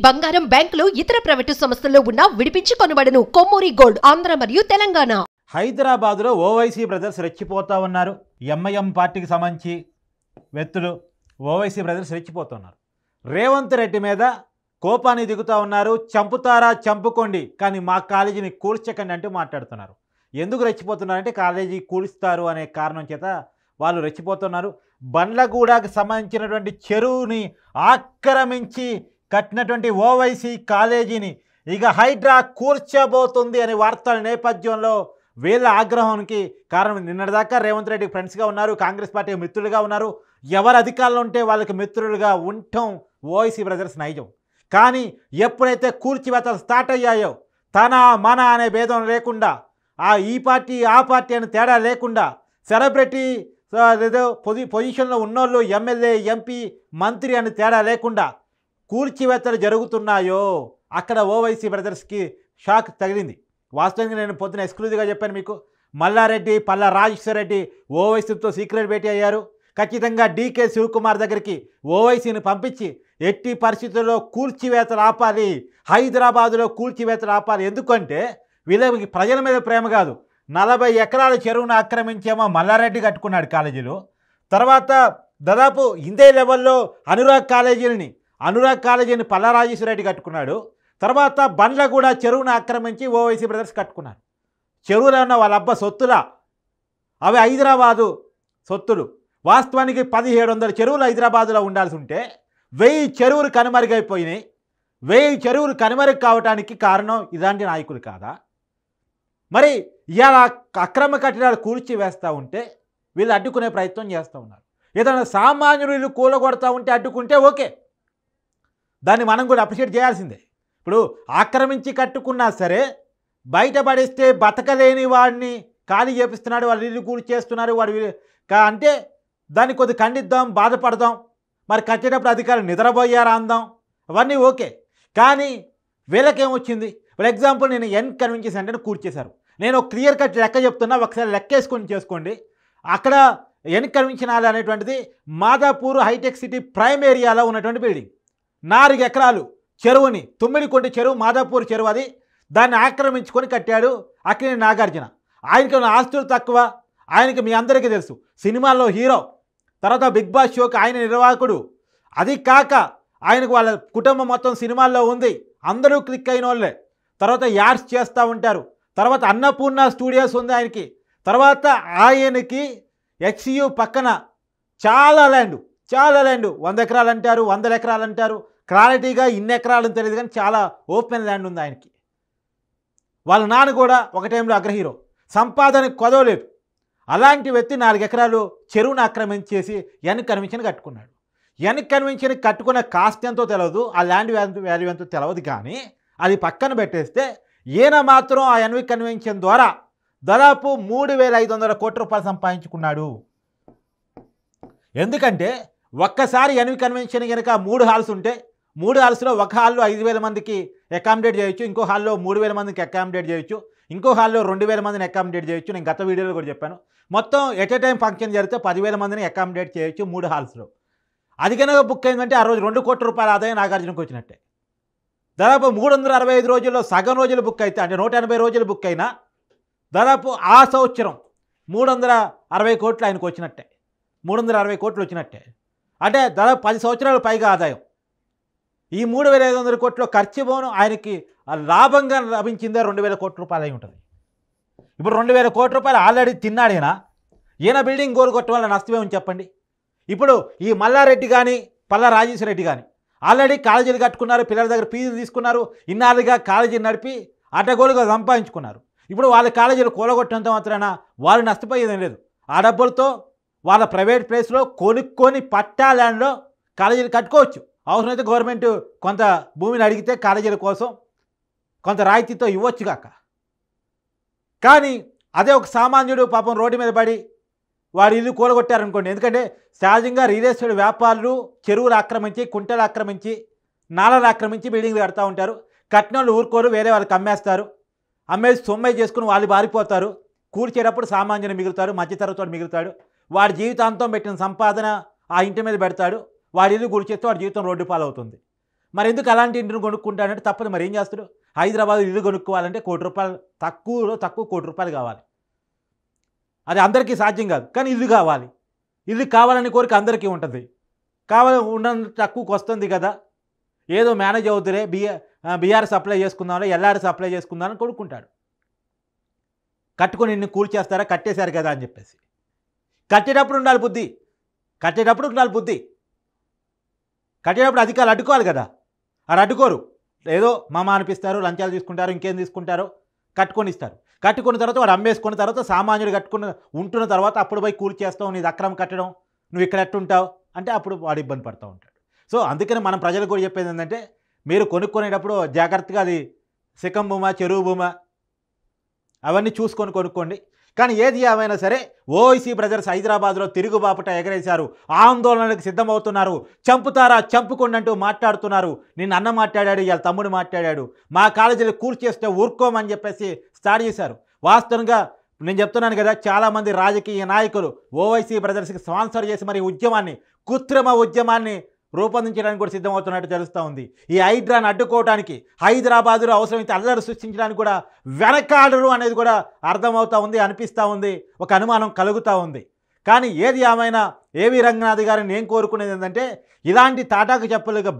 బంగారం, బ్యాంకులు, ఇతర ప్రైవేటు సంస్థల్లో ఉన్న విడిపించి కొనబడును. కొమ్మూరి గోల్డ్, ఆంధ్ర మరియు తెలంగాణ. హైదరాబాద్లో ఓవైసీ బ్రదర్స్ రెచ్చిపోతూ ఉన్నారు. ఎంఐఎం పార్టీకి సంబంధించి వ్యక్తులు ఓవైసీ బ్రదర్స్ రెచ్చిపోతున్నారు. రేవంత్ రెడ్డి మీద కోపాన్ని దిగుతూ ఉన్నారు. చంపుతారా చంపుకోండి, కానీ మా కాలేజీని కూల్చకండి అంటూ మాట్లాడుతున్నారు. ఎందుకు రెచ్చిపోతున్నారంటే కాలేజీ కూలుస్తారు అనే కారణం చేత వాళ్ళు రెచ్చిపోతున్నారు. బండ్లగూడకు సంబంధించినటువంటి చెరువుని ఆక్రమించి కట్టినటువంటి ఓవైసీ కాలేజీని ఇక హైడ్రా కూర్చబోతుంది అనే వార్తల నేపథ్యంలో వీళ్ళ ఆగ్రహానికి కారణం. నిన్నటిదాకా రేవంత్ రెడ్డి ఫ్రెండ్స్గా ఉన్నారు, కాంగ్రెస్ పార్టీ మిత్రులుగా ఉన్నారు. ఎవరు అధికారంలో ఉంటే వాళ్ళకి మిత్రులుగా ఉండటం ఓవైసీ బ్రదర్స్ నైజం. కానీ ఎప్పుడైతే కూల్చివేతలు స్టార్ట్ అయ్యాయో తన మన అనే భేదం లేకుండా, ఈ పార్టీ ఆ పార్టీ అని తేడా లేకుండా, సెలబ్రిటీ ఏదో పొజిషన్లో ఉన్నోళ్ళు ఎమ్మెల్యే ఎంపీ మంత్రి అని తేడా లేకుండా కూల్చివేతలు జరుగుతున్నాయో అక్కడ ఓవైసీ బ్రదర్స్కి షాక్ తగిలింది. వాస్తవంగా నేను పొద్దున ఎక్స్క్లూజివ్గా చెప్పాను మీకు. మల్లారెడ్డి, పల్లా రాజేశ్వర రెడ్డి ఓవైసీతో సీక్రెట్ భేటీ అయ్యారు. ఖచ్చితంగా డీకే శివకుమార్ దగ్గరికి ఓవైసీని పంపించి ఎట్టి పరిస్థితుల్లో కూల్చివేతలు ఆపాలి, హైదరాబాదులో కూల్చివేతలు ఆపాలి. ఎందుకంటే వీళ్ళకి ప్రజల మీద ప్రేమ కాదు. 40 ఎకరాల చెరువును ఆక్రమించేమో మల్లారెడ్డి కట్టుకున్నాడు కాలేజీలో. తర్వాత దాదాపు ఇందే లెవెల్లో అనురాగ్ కాలేజీని పల్లా రాజేశ్వర రెడ్డి కట్టుకున్నాడు. తర్వాత బండ్లగూడ చెరువును ఆక్రమించి ఓవైసీ బ్రదర్స్ కట్టుకున్నారు. చెరువులో ఉన్న వాళ్ళ అబ్బ సొత్తులా, అవి హైదరాబాదు సొత్తులు. వాస్తవానికి 1700 చెరువులు హైదరాబాదులో ఉండాల్సి ఉంటే 1000 చెరువులు కనుమరుగైపోయినాయి. 1000 చెరువులు కనుమరుగు కావడానికి కారణం ఇలాంటి నాయకులు కాదా? మరి ఇలా అక్రమ కట్టడాలు కూల్చి వేస్తూ ఉంటే వీళ్ళు అడ్డుకునే ప్రయత్నం చేస్తూ ఉన్నారు. ఏదైనా సామాన్యులు కూలగొడతా ఉంటే అడ్డుకుంటే ఓకే, దాన్ని మనం కూడా అప్రిషియేట్ చేయాల్సిందే. ఇప్పుడు ఆక్రమించి కట్టుకున్నా సరే బయటపడేస్తే బతకలేని వాడిని ఖాళీ చేపిస్తున్నాడు, వాళ్ళు ఇల్లు కూలి చేస్తున్నారు వాడు అంటే దాన్ని కొద్ది ఖండిద్దాం, బాధపడదాం. మరి కట్టేటప్పుడు అధికారులు నిద్రపోయారా అందాం, అవన్నీ ఓకే. కానీ వీళ్ళకేమొచ్చింది? ఫర్ ఎగ్జాంపుల్ నేను ఎన్ కన్వెన్షన్ సెంటర్ని కూర్చేశారు. నేను క్లియర్ కట్ లెక్క చెప్తున్నా, ఒకసారి లెక్కేసుకొని చేసుకోండి. అక్కడ ఎన్ కన్వెన్షన్ హాల్ అనేటువంటిది మాదాపూర్ హైటెక్ సిటీ ప్రైమ్ ఏరియాలో ఉన్నటువంటి బిల్డింగ్. 4 ఎకరాలు చెరువుని, తుమ్మిడికొండ చెరువు, మాదాపూర్ చెరువు, అది దాన్ని ఆక్రమించుకొని కట్టాడు అక్కినేని నాగార్జున. ఆయనకి ఆస్తులు తక్కువ, ఆయనకి మీ అందరికీ తెలుసు, సినిమాల్లో హీరో, తర్వాత బిగ్ బాస్ షోకి ఆయన నిర్వాహకుడు. అది కాక ఆయనకు వాళ్ళ కుటుంబం మొత్తం సినిమాల్లో ఉంది, అందరూ క్లిక్ అయిన వాళ్ళే. తర్వాత యాడ్స్ చేస్తూ ఉంటారు. తర్వాత అన్నపూర్ణ స్టూడియోస్ ఉంది ఆయనకి. తర్వాత ఆయనకి హెచ్సియు పక్కన చాలా ల్యాండ్ 100 ఎకరాలు అంటారు, 100 ఎకరాలు అంటారు, క్లారిటీగా ఇన్ని ఎకరాలని తెలియదు కానీ చాలా ఓపెన్ ల్యాండ్ ఉంది ఆయనకి. వాళ్ళ నాన్న కూడా ఒక టైంలో అగ్రహీరో, సంపాదనకు కొదవలేదు. అలాంటి వ్యక్తి 4 ఎకరాలు చెరువును ఆక్రమించేసి ఎన్ కన్వెన్షన్ కట్టుకున్నాడు. ఎన్ కన్వెన్షన్ కట్టుకున్న కాస్ట్ ఎంతో తెలియదు, ఆ ల్యాండ్ వాల్యూ ఎంతో తెలియదు. కానీ అది పక్కన పెట్టేస్తే ఈయన మాత్రం ఆ ఎన్వి కన్వెన్షన్ ద్వారా దాదాపు 3500 కోట్ల రూపాయలు సంపాదించుకున్నాడు. ఎందుకంటే ఒక్కసారి ఎన్వి కన్వెన్షన్ కనుక 3 హాల్స్ ఉంటే 3 హాల్స్లో ఒక హాల్లో 5000 మందికి అకామిడేట్ చేయొచ్చు, ఇంకో హాల్లో 3000 మందికి అకామిడేట్ చేయొచ్చు, ఇంకో హాల్లో 2000 మందిని అకామిడేట్ చేయొచ్చు. నేను గత వీడియోలో కూడా చెప్పాను. మొత్తం ఎట్ ఏ టైం ఫంక్షన్ జరిగితే 10,000 మందిని అకామిడేట్ చేయొచ్చు 3 హాల్స్లో. అది కనుక బుక్ అయిందంటే ఆ రోజు 2 కోట్ల రూపాయల ఆదాయం నాగార్జునకు వచ్చినట్టే. దాదాపు 365 రోజుల్లో సగం రోజులు బుక్ అయితే, అంటే 180 రోజులు బుక్ అయినా దాదాపు ఆ సంవత్సరం 360 కోట్లు ఆయనకు వచ్చినట్టే. 360 కోట్లు వచ్చినట్టే అంటే దాదాపు 10 సంవత్సరాలు పైగా ఆదాయం. ఈ 3500 కోట్లు ఖర్చు పోను ఆయనకి లాభంగా లభించిందే 2000 కోట్ల రూపాయలు అయి ఉంటుంది. ఇప్పుడు 2000 కోట్ల రూపాయలు ఆల్రెడీ తిన్నాడేనా? ఈయన బిల్డింగ్ గోలు కొట్టడం వల్ల నష్టమేమని చెప్పండి. ఇప్పుడు ఈ మల్లారెడ్డి కానీ పల్లా రాజేశ్వర రెడ్డి కానీ ఆల్రెడీ కాలేజీలు కట్టుకున్నారు, పిల్లల దగ్గర ఫీజులు తీసుకున్నారు, ఇన్నాళ్ళుగా కాలేజీని నడిపి అడ్డగోలుగా సంపాదించుకున్నారు. ఇప్పుడు వాళ్ళ కాలేజీలు కూలగొట్టడంతో మాత్రాన వాళ్ళు నష్టపోయేదేం లేదు. ఆ డబ్బులతో వాళ్ళ ప్రైవేట్ ప్లేస్లో కొనుక్కొని పట్టా ల్యాండ్లో కాలేజీలు కట్టుకోవచ్చు. అవసరమైతే గవర్నమెంట్ కొంత భూమిని అడిగితే కాలేజీల కోసం కొంత రాయితీతో ఇవ్వచ్చు కాక. కానీ అదే ఒక సామాన్యుడు పాపం రోడ్డు మీద పడి వాడి ఇల్లు కూలగొట్టారనుకోండి. ఎందుకంటే సహజంగా రియల్ ఎస్టేట్ వ్యాపారులు చెరువులు ఆక్రమించి, కుంటలు ఆక్రమించి, నాళాలు ఆక్రమించి బిల్డింగ్లు కడతా ఉంటారు. కట్టినోళ్ళు ఊరుకోరు, వేరే వాళ్ళకి అమ్మేస్తారు. అమ్మేసి సొమ్మె చేసుకుని వాళ్ళు బారిపోతారు. కూర్చేటప్పుడు సామాన్యుని మిగులుతాడు, మధ్యతరగతి మిగులుతాడు. వాడి జీవితాంతం పెట్టిన సంపాదన ఆ ఇంటి మీద పెడతాడు. వాడి ఇల్లు కూర్చేస్తే వాడి జీవితం రోడ్డు పాలవుతుంది. మరి ఎందుకు అలాంటి ఇంటిని కొనుక్కుంటాడంటే తప్పదు. మరి ఏం చేస్తాడు? హైదరాబాద్ ఇల్లు కొనుక్కోవాలంటే ₹1,00,00,000 తక్కువలో తక్కువ ₹1,00,00,000 కావాలి. అది అందరికీ సాధ్యం కాదు. కానీ ఇల్లు కావాలి. ఇల్లు కావాలని కోరిక అందరికీ ఉంటుంది. ఉన్నంత తక్కువకి వస్తుంది కదా, ఏదో మేనేజ్ అవుతురే, బీఆర్ఎస్ అప్లై చేసుకుందామని, ఎల్ఆర్ఎస్ అప్లై చేసుకుందామని కొనుక్కుంటాడు. కట్టుకొని నిన్ను కూల్చేస్తారా, కట్టేశారు కదా అని చెప్పేసి. కట్టేటప్పుడు ఉండాలి బుద్ధి. కట్టేటప్పుడు అధికారులు అడ్డుకోవాలి కదా. అది అడ్డుకోరు. ఏదో మామ అనిపిస్తారు, లంచాలు తీసుకుంటారు, ఇంకేం తీసుకుంటారో కట్టుకొని ఇస్తారు. కట్టుకున్న తర్వాత వాడు అమ్మేసుకున్న తర్వాత సామాన్యుడు కట్టుకున్న ఉంటున్న తర్వాత అప్పుడు పోయి కూల్చేస్తావు, నీది అక్రమం కట్టడం, నువ్వు ఇక్కడ ఎట్టుంటావు అంటే అప్పుడు వాడు ఇబ్బంది పడుతూ ఉంటాడు. సో అందుకని మనం ప్రజలకు కూడా చెప్పేది ఏంటంటే, మీరు కొనుక్కునేటప్పుడు జాగ్రత్తగా అది శిఖం భూమా, చెరువు భూమా అవన్నీ చూసుకొని కొనుక్కోండి. కానీ ఏది ఏమైనా సరే ఓవైసీ బ్రదర్స్ హైదరాబాద్లో తిరుగుబాపట ఎగరేశారు, ఆందోళనకు సిద్ధమవుతున్నారు. చంపుతారా, చంపుకోండి అంటూ మాట్లాడుతున్నారు. నిన్న అన్న మాట్లాడాడు, ఇవాళ తమ్ముడు మాట్లాడాడు. మా కాలేజీలు కూల్చేస్తే ఊరుకోమని చెప్పేసి స్టార్ట్ చేశారు. వాస్తవంగా నేను చెప్తున్నాను కదా, చాలామంది రాజకీయ నాయకులు ఓవైసీ బ్రదర్స్కి స్పాన్సర్ చేసి మరి ఉద్యమాన్ని, కృత్రిమ ఉద్యమాన్ని రూపొందించడానికి కూడా సిద్ధమవుతున్నట్టు తెలుస్తూ ఉంది. ఈ హైడ్రాను అడ్డుకోవడానికి, హైదరాబాదులో అవసరమైతే అల్లరి సృష్టించడానికి కూడా వెనకాడరు అనేది కూడా అర్థమవుతూ ఉంది, అనిపిస్తూ ఉంది, ఒక అనుమానం కలుగుతూ ఉంది. కానీ ఏది ఏమైనా ఏవి రంగనాథ్ గారిని నేను కోరుకునేది ఏంటంటే, ఇలాంటి తాటాకు చెప్పులకు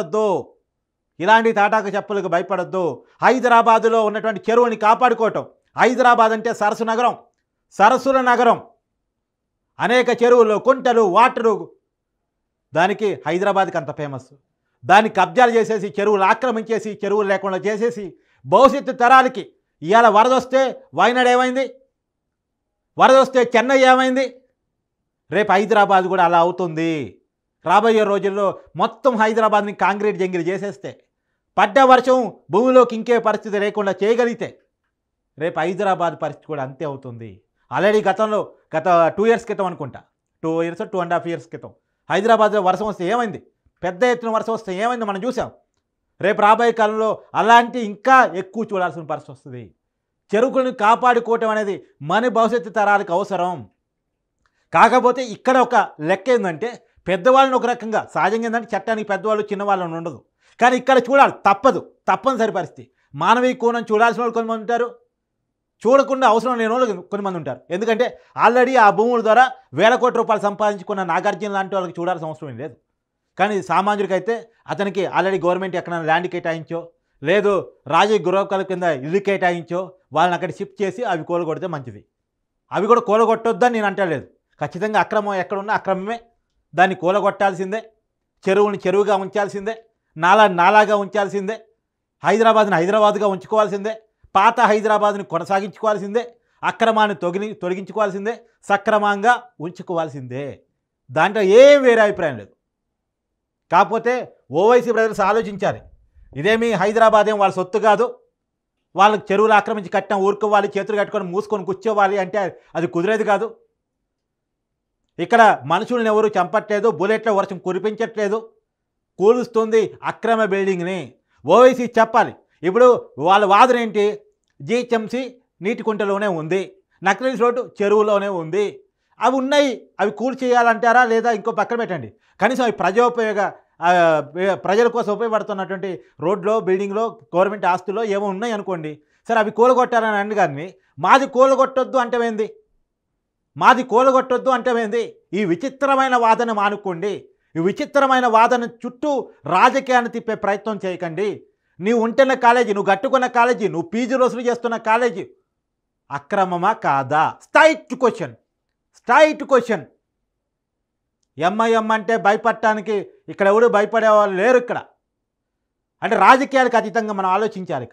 భయపడొద్దు. హైదరాబాదులో ఉన్నటువంటి చెరువుని కాపాడుకోవటం. హైదరాబాద్ అంటే సరస్సుల నగరం. అనేక చెరువులు, కుంటలు, వాటరు. దానికి హైదరాబాద్కి అంత ఫేమస్. దాన్ని కబ్జాలు చేసేసి, చెరువులు ఆక్రమించేసి, చెరువులు లేకుండా చేసేసి, భవిష్యత్తు తరాలకి ఇవాళ వరదొస్తే వైనాడ్ ఏమైంది, వరదొస్తే చెన్నై ఏమైంది, రేపు హైదరాబాద్ కూడా అలా అవుతుంది. రాబోయే రోజుల్లో మొత్తం హైదరాబాద్ని కాంక్రీట్ జంగిల్ చేసేస్తే, పడ్డ వర్షం భూమిలోకి ఇంకే పరిస్థితి లేకుండా చేయగలిగితే రేపు హైదరాబాద్ పరిస్థితి కూడా అంతే అవుతుంది. ఆల్రెడీ గత 2 ఇయర్స్ క్రితం అనుకుంటా, 2.5 ఇయర్స్ క్రితం హైదరాబాద్లో వర్షం వస్తే ఏమైంది, పెద్ద ఎత్తున వర్షం వస్తే ఏమైంది మనం చూసాం. రేపు రాబోయే కాలంలో అలాంటి ఇంకా ఎక్కువ చూడాల్సిన పరిస్థితి వస్తుంది. చెరువులను కాపాడుకోవటం అనేది మన భవిష్యత్తు తరాలకు అవసరం. కాకపోతే ఇక్కడ ఒక లెక్క ఏంటంటే, పెద్దవాళ్ళని ఒక రకంగా సహజంగా ఏంటంటే చట్టానికి పెద్దవాళ్ళు చిన్నవాళ్ళని ఉండదు. కానీ ఇక్కడ చూడాలి, తప్పనిసరి పరిస్థితి. మానవీయ కోణం చూడాల్సిన వాళ్ళు కొంతమంది ఉంటారు, చూడకుండా అవసరం లేని వాళ్ళు కొంతమంది ఉంటారు. ఎందుకంటే ఆల్రెడీ ఆ భూముల ద్వారా వేల కోట్ల రూపాయలు సంపాదించుకున్న నాగార్జున లాంటి వాళ్ళకి చూడాల్సిన అవసరం ఏం లేదు. కానీ సామాన్యుడికైతే అతనికి ఆల్రెడీ గవర్నమెంట్ ఎక్కడైనా ల్యాండ్ కేటాయించో, లేదు రాజకీయ గృహకాల కింద ఇల్లు కేటాయించో వాళ్ళని అక్కడ షిఫ్ట్ చేసి అవి కూలగొడితే మంచిది. అవి కూడా కూలగొట్టొద్దని నేను అంటలేదు. ఖచ్చితంగా అక్రమం ఎక్కడున్నా అక్రమమే, దాన్ని కూలగొట్టాల్సిందే. చెరువుని చెరువుగా ఉంచాల్సిందే, నాలాగా ఉంచాల్సిందే, హైదరాబాద్ని హైదరాబాద్గా ఉంచుకోవాల్సిందే, పాత హైదరాబాద్ని కొనసాగించుకోవాల్సిందే, అక్రమాన్ని తొలగించుకోవాల్సిందే, సక్రమంగా ఉంచుకోవాల్సిందే. దాంట్లో ఏం వేరే అభిప్రాయం లేదు. కాకపోతే ఓవైసీ బ్రదర్స్ ఆలోచించాలి, ఇదేమీ హైదరాబాద్ ఏం వాళ్ళ సొత్తు కాదు, వాళ్ళకి చెరువులు ఆక్రమించి కట్టిన ఊరుకోవాలి, చేతులు కట్టుకొని మూసుకొని కూర్చోవాలి అంటే అది కుదిరేది కాదు. ఇక్కడ మనుషులను ఎవరు చంపట్లేదు, బుల్లెట్ల వర్షం కురిపించట్లేదు, కూలుస్తుంది అక్రమ బిల్డింగ్ని. ఓవైసీ చెప్పాలి. ఇప్పుడు వాళ్ళ వాదన ఏంటి, జిహెచ్ఎంసీ నీటి కుంటలోనే ఉంది, నక్లెస్ రోడ్డు చెరువులోనే ఉంది, అవి ఉన్నాయి, అవి కూల్ చేయాలంటారా లేదా ఇంకో పక్కన పెట్టండి. కనీసం అవి ప్రజల కోసం ఉపయోగపడుతున్నటువంటి రోడ్లో, బిల్డింగ్లో, గవర్నమెంట్ ఆస్తుల్లో ఏమో ఉన్నాయి అనుకోండి, సరే అవి కూలగొట్టాలని అండి. కానీ మాది కూలగొట్టొద్దు అంటేమేంది, ఈ విచిత్రమైన వాదన మానుకోండి. ఈ విచిత్రమైన వాదన చుట్టూ రాజకీయాన్ని తిప్పే ప్రయత్నం చేయకండి. నువ్వు ఉంటున్న కాలేజీ, నువ్వు కట్టుకున్న కాలేజీ, నువ్వు పీజీ వసూలు చేస్తున్న కాలేజీ అక్రమమా కాదా? Straight question. ఎంఐఎం అంటే భయపడటానికి ఇక్కడ ఎవరు భయపడేవాళ్ళు లేరు. ఇక్కడ అంటే రాజకీయాలకు అతీతంగా మనం ఆలోచించాలి.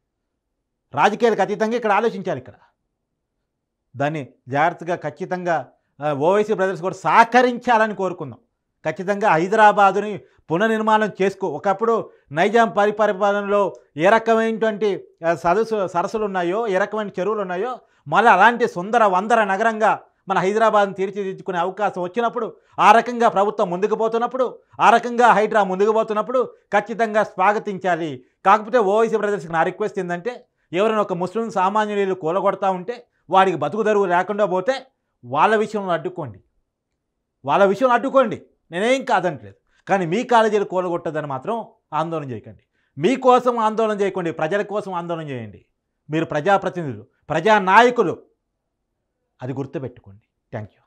ఇక్కడ ఆలోచించాలి. దాన్ని జాగ్రత్తగా ఖచ్చితంగా ఓవైసీ బ్రదర్స్ కూడా సహకరించాలని కోరుకుందాం. ఖచ్చితంగా హైదరాబాదుని పునర్నిర్మాణం ఒకప్పుడు నైజాం పరిపాలనలో ఏ రకమైనటువంటి సరస్సులు ఉన్నాయో, ఏ రకమైన చెరువులు ఉన్నాయో, మళ్ళీ అలాంటి సుందర వందర నగరంగా మన హైదరాబాద్ని తీర్చిదిద్దుకునే అవకాశం వచ్చినప్పుడు, ఆ రకంగా ప్రభుత్వం ముందుకు పోతున్నప్పుడు, ఆ రకంగా హైడ్రా ముందుకు పోతున్నప్పుడు ఖచ్చితంగా స్వాగతించాలి. కాకపోతే ఓవైసీ బ్రదర్స్కి నా రిక్వెస్ట్ ఏంటంటే, ఎవరైనా ఒక ముస్లిం సామాన్యులు కూలగొడతా ఉంటే, వాడికి బతుకు తెరువు లేకుండా పోతే వాళ్ళ విషయంలో అడ్డుకోండి. నేనేం కాదంటలేదు. కానీ మీ కాలేజీలు కూలగొట్టదని మాత్రం ఆందోళన చేయకండి. మీకోసం ఆందోళన చేయకండి, ప్రజల కోసం ఆందోళన చేయండి. మీరు ప్రజాప్రతినిధులు, ప్రజానాయకులు, అది గుర్తుపెట్టుకోండి. Thank you.